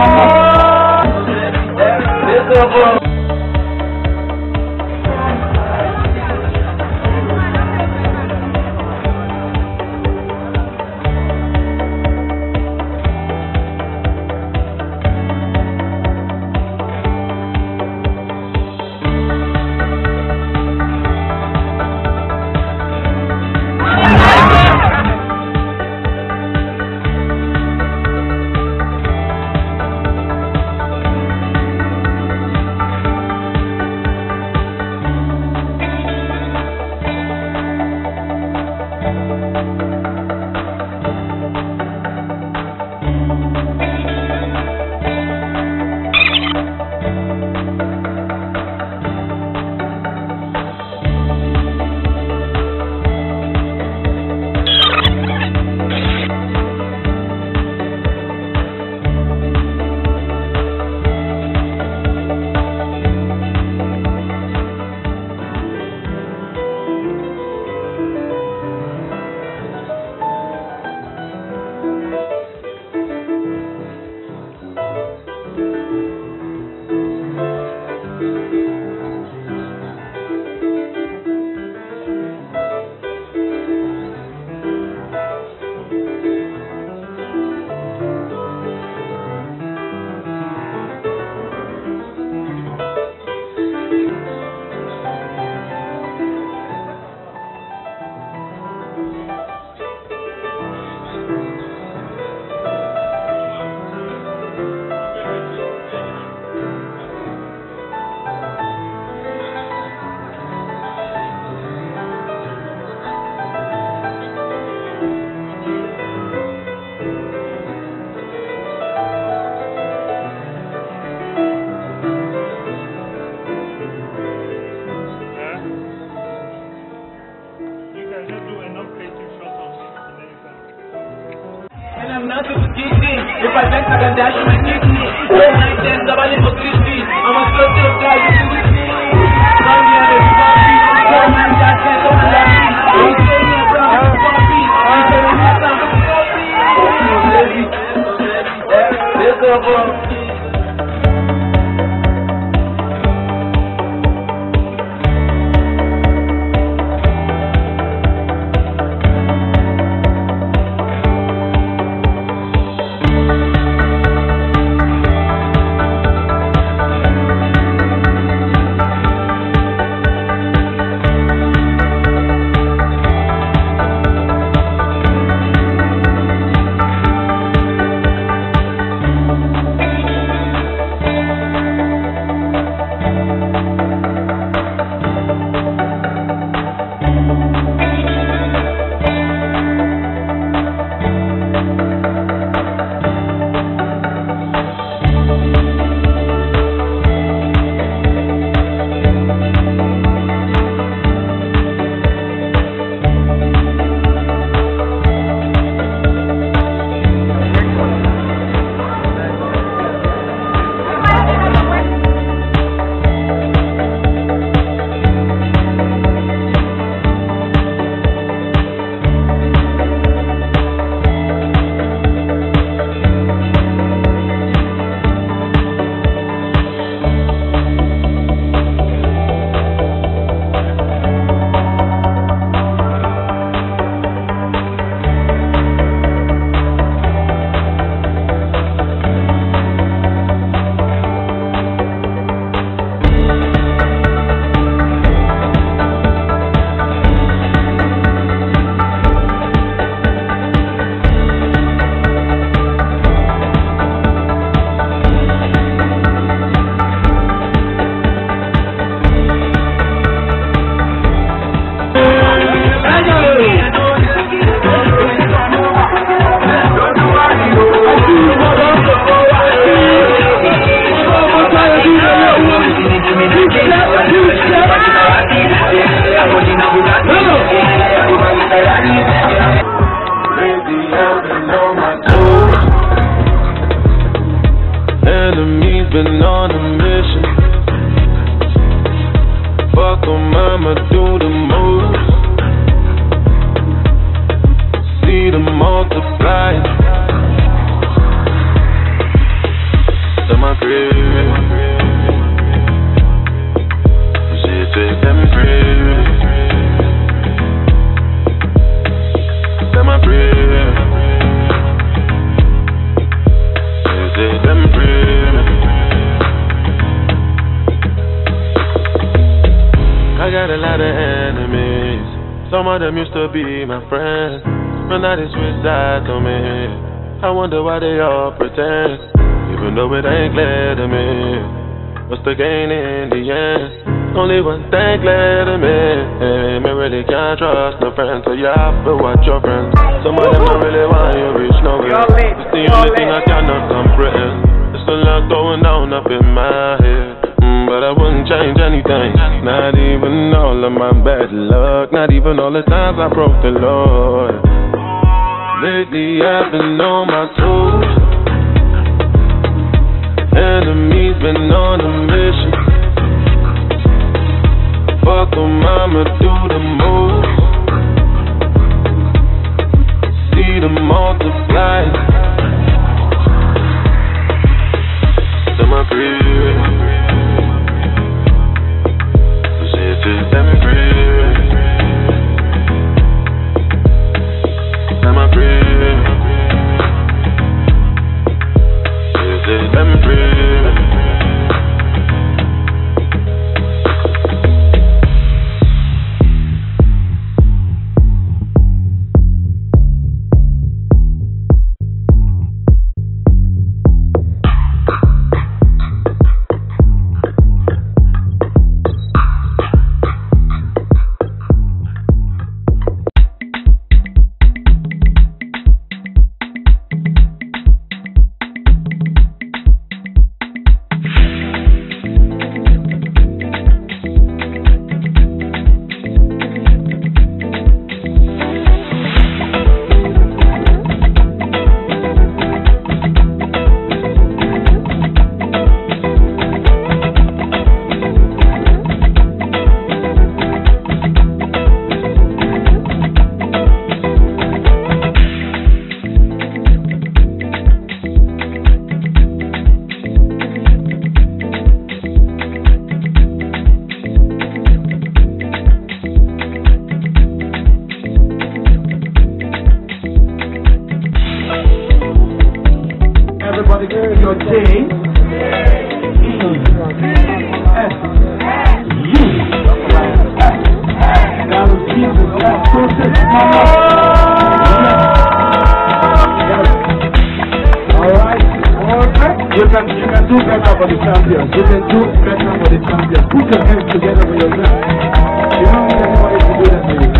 been on a mission. Fuck 'em, I'ma do the most. See them multiply. Some of them used to be my friends, but now they switch sides on me. I wonder why they all pretend, even though it ain't clear to me. What's the gain in the end? Only one thing clear to me. Me really can't trust no friends, so you have to watch your friends. Some of them don't really want you reach nowhere. It's the only thing I cannot comprehend. There's a lot going on up in my head, but I wouldn't change anything. Not even all of my bad luck, not even all the times I broke the Lord. Lately I've been on my toes. Enemies been on a mission. Fuck them, I'ma do the most. See them multiply. To my crib. So shit just let me breathe. To my crib. Shit just let me breathe. You can do better for the champions. Put your hands together for yourself. You don't need anybody to do that for you.